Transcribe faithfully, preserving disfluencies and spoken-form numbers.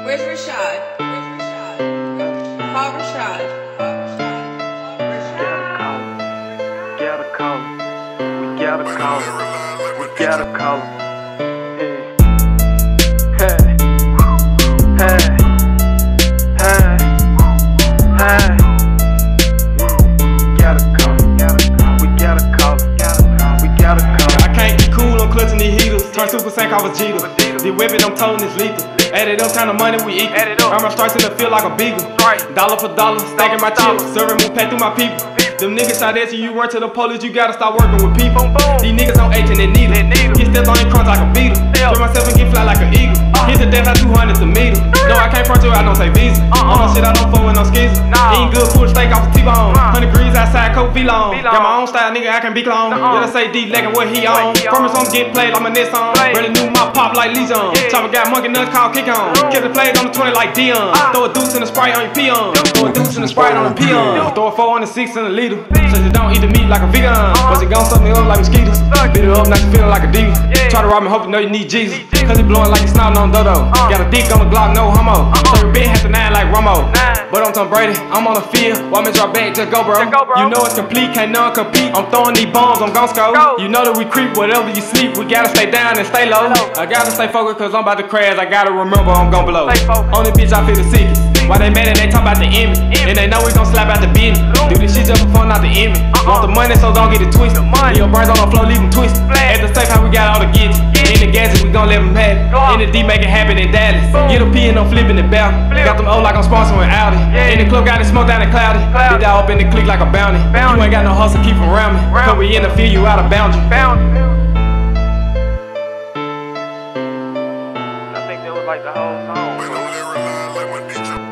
Where's Rashad? Where's Rashad? Call Rashad. Gotta call him. We gotta call him. We gotta call him. Hey. Hey. Hey. Hey. Gotta call him. We gotta call him. We gotta call him. I can't get cool, I'm clutching these heaters. Turn Super Sank off a Jeter. The weapon I'm toting is lethal. Added up kind of money we equal. Earn my stripes in the field like a beagle. Dollar for dollar, stacking my chips. Serving move pack through my people. Them niggas out there, so you run to the police, you gotta start working with people. These niggas on H and they need it. Get stepped on and crunch like a beetle. Throw myself and get fly like an eagle. Hit the death like two hundred to meter. No, I can't front you, I don't say visa. On my shit, I don't fuck with no skis. Eating good, pull steak off a T-bone. Hundred degrees outside, coat V-long. Got my own style, nigga, I can be clone. Yeah, let's say D-legging what he on. From his home, get played like my next song. Really knew my pop like Legion. Chopper got monkey nuts called kick on. Kept the plays on the twenty like Dion. Throw a deuce in the Sprite on your peon. Throw a deuce in the Sprite on the peon. Throw a four on the six in the liter. So you don't eat the meat like a vegan. Was it gon' suck me up like mosquitoes? Beat it up, now you feeling like a diva. Try to rob me, hope you know you need Jesus. Cause he blowing like he snotting on Dodo. Got a dick on the Glock, no homo. So your bitch has to nine like Romo. But I'm Tom Brady, I'm on the field. Why me drop back, just go bro. You know it's complete, can't none compete. I'm throwing these bombs, I'm gon' score. You know that we creep, whatever you sleep. We gotta stay down and stay low. I gotta stay focused cause I'm about to crash. I gotta remember I'm gon' blow. Only bitch I feel the sickest. Why they mad and they talk about the image? And they know we gon' slap out the business. Do this shit just for fun, not the image. Want the money, so don't get it twisted. Your brains on the floor, leave them twisted. At the same time, we got all the gadgets. In the gadgets, we gon' let them have it. In the D, make it happen in Dallas. Get a P and I'm flipping it back. Got them O like I'm sponsoring Audi. In the club, got it smoke down and cloudy. Bitch, I up in the clique like a bounty. You ain't got no hustle, keep around me. Cause we in the field, you out of boundary. I think that was like the whole song.